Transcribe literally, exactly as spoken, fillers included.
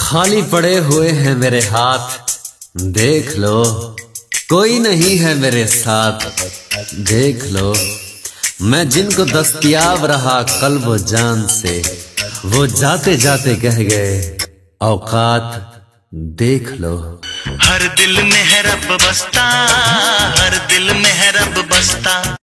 खाली पड़े हुए हैं मेरे हाथ, देख लो कोई नहीं है मेरे साथ। देख लो मैं जिनको दस्तयाब रहा कल्ब जान से, वो जाते जाते कह गए औकात देख लो। हर दिल में है रब बसता, हर दिल में है रब बसता।